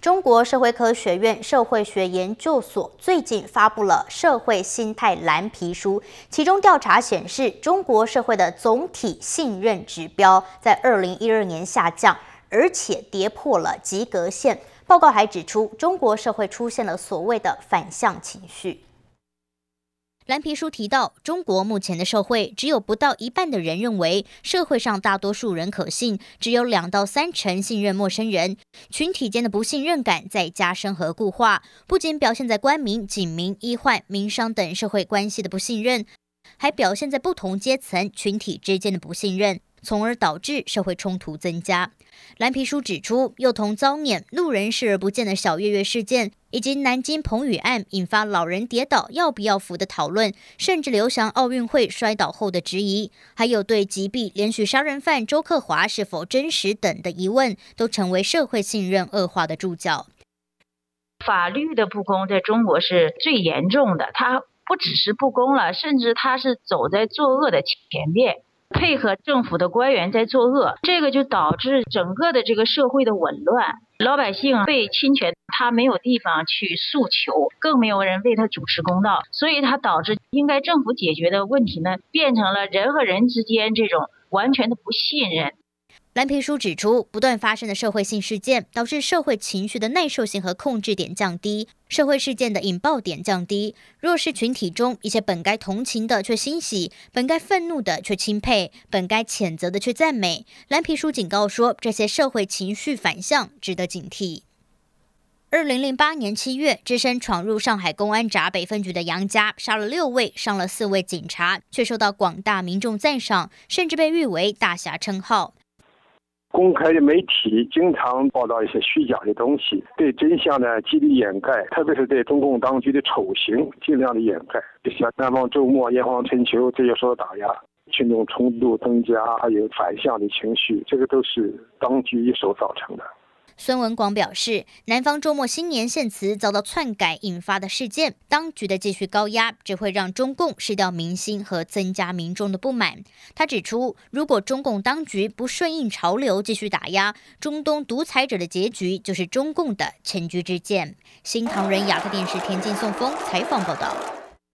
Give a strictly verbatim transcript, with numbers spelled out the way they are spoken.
中国社会科学院社会学研究所最近发布了《社会心态蓝皮书》，其中调查显示，中国社会的总体信任指标在二零一二年下降，而且跌破了及格线。报告还指出，中国社会出现了所谓的反向情绪。 蓝皮书提到，中国目前的社会只有不到一半的人认为社会上大多数人可信，只有两到三成信任陌生人。群体间的不信任感在加深和固化，不仅表现在官民、警民、医患、民商等社会关系的不信任，还表现在不同阶层群体之间的不信任，从而导致社会冲突增加。蓝皮书指出，幼童遭碾、路人视而不见的小月月事件，以及南京彭宇案引发老人跌倒要不要扶的讨论，甚至刘翔奥运会摔倒后的质疑，还有对击毙连续杀人犯周克华是否真实等的疑问，都成为社会信任恶化的注脚。 法律的不公在中国是最严重的，它不只是不公了，甚至它是走在作恶的前面。 配合政府的官员在作恶，这个就导致整个的这个社会的紊乱，老百姓被侵权，他没有地方去诉求，更没有人为他主持公道，所以它导致应该政府解决的问题呢，变成了人和人之间这种完全的不信任。 蓝皮书指出，不断发生的社会性事件导致社会情绪的耐受性和控制点降低，社会事件的引爆点降低。弱势群体中，一些本该同情的却欣喜，本该愤怒的却钦佩，本该谴责的却赞美。蓝皮书警告说，这些社会情绪反向值得警惕。 二零零八年七月，只身闯入上海公安闸北分局的杨家，杀了六位，伤了四位警察，却受到广大民众赞赏，甚至被誉为大侠称号。 公开的媒体经常报道一些虚假的东西，对真相呢极力掩盖，特别是对中共当局的丑行尽量的掩盖。像南方周末、炎黄春秋，这就受到打压，群众冲突增加，还有反向的情绪，这个都是当局一手造成的。 孙文广表示，南方周末新年献词遭到篡改引发的事件，当局的继续高压只会让中共失掉民心和增加民众的不满。他指出，如果中共当局不顺应潮流继续打压，中东独裁者的结局就是中共的前车之鉴。新唐人亚太电视田径宋峰采访报道。